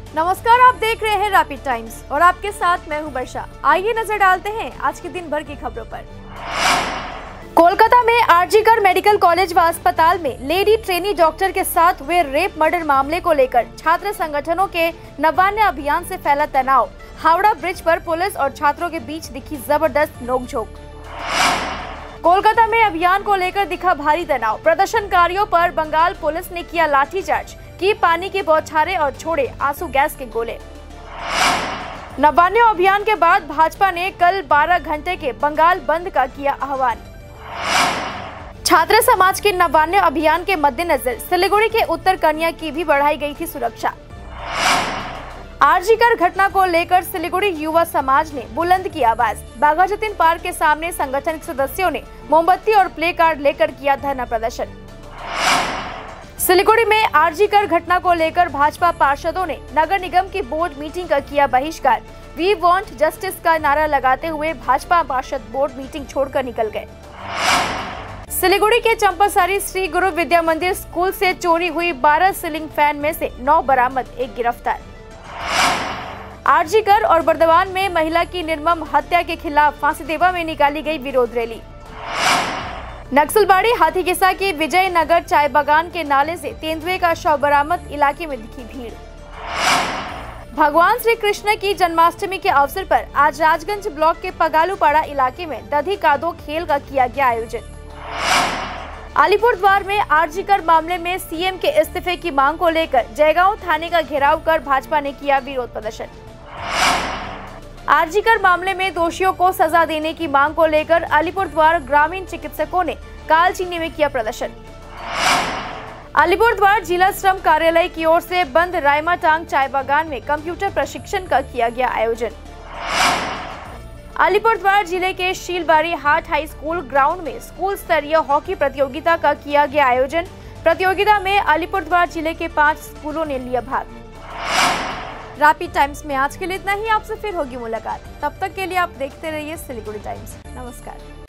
नमस्कार, आप देख रहे हैं रैपिड टाइम्स और आपके साथ मैं हूं वर्षा। आइए नजर डालते हैं आज के दिन भर की खबरों पर। कोलकाता में आरजीकर मेडिकल कॉलेज व अस्पताल में लेडी ट्रेनी डॉक्टर के साथ हुए रेप मर्डर मामले को लेकर छात्र संगठनों के नवान्य अभियान से फैला तनाव। हावड़ा ब्रिज पर पुलिस और छात्रों के बीच दिखी जबरदस्त नोकझोंक। कोलकाता में अभियान को लेकर दिखा भारी तनाव। प्रदर्शनकारियों पर बंगाल पुलिस ने किया लाठीचार्ज, की पानी की बौछारें और छोड़े आंसू गैस के गोले। नवान्य अभियान के बाद भाजपा ने कल 12 घंटे के बंगाल बंद का किया आह्वान। छात्र समाज के नवान्य अभियान के मद्देनजर सिलीगुड़ी के उत्तर कन्या की भी बढ़ाई गई थी सुरक्षा। आरजीकर घटना को लेकर सिलीगुड़ी युवा समाज ने बुलंद की आवाज। बाघा जतीन पार्क के सामने संगठन के सदस्यों ने मोमबत्ती और प्ले कार्ड लेकर किया धरना प्रदर्शन। सिलीगुड़ी में आरजीकर घटना को लेकर भाजपा पार्षदों ने नगर निगम की बोर्ड मीटिंग का किया बहिष्कार। वी वांट जस्टिस का नारा लगाते हुए भाजपा पार्षद बोर्ड मीटिंग छोड़कर निकल गए। सिलीगुड़ी के चंपासारी श्री गुरु विद्या मंदिर स्कूल से चोरी हुई 12 सीलिंग फैन में से 9 बरामद, 1 गिरफ्तार। आरजीकर और बर्दवान में महिला की निर्मम हत्या के खिलाफ फांसीदेवा में निकाली गई विरोध रैली। नक्सलबाड़ी हाथीकिसा के विजयनगर चाय बागान के नाले से तेंदुए का शव बरामद, इलाके में दिखी भीड़। भगवान श्री कृष्ण की जन्माष्टमी के अवसर पर आज राजगंज ब्लॉक के पगालूपाड़ा इलाके में दधी कादो खेल का किया गया आयोजन। अलीपुरद्वार में आरजीकर मामले में सीएम के इस्तीफे की मांग को लेकर जयगांव थाने का घेराव कर भाजपा ने किया विरोध प्रदर्शन। आरजीकर मामले में दोषियों को सजा देने की मांग को लेकर अलीपुरद्वार ग्रामीण चिकित्सकों ने कालचीनी में किया प्रदर्शन। अलीपुरद्वार जिला श्रम कार्यालय की ओर से बंद रायमाटांग चाय बागान में कंप्यूटर प्रशिक्षण का किया गया आयोजन। अलीपुरद्वार जिले के Shilbari Hat high school ground में स्कूल स्तरीय हॉकी प्रतियोगिता का किया गया आयोजन। प्रतियोगिता में अलीपुरद्वार जिले के 5 स्कूलों ने लिया भाग। रैपिड टाइम्स में आज के लिए इतना ही। आपसे फिर होगी मुलाकात। तब तक के लिए आप देखते रहिए सिलीगुड़ी टाइम्स। नमस्कार।